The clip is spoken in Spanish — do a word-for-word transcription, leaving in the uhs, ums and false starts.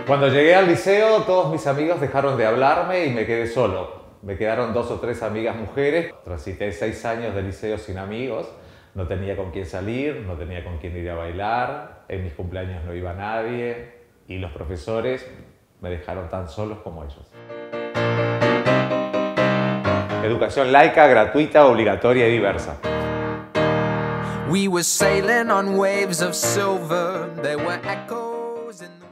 Cuando llegué al liceo, todos mis amigos dejaron de hablarme y me quedé solo. Me quedaron dos o tres amigas mujeres. Transité seis años de liceo sin amigos. No tenía con quién salir, no tenía con quién ir a bailar. En mis cumpleaños no iba nadie. Y los profesores me dejaron tan solos como ellos. Educación laica, gratuita, obligatoria y diversa. We were sailing on waves of silver. There were echoes in the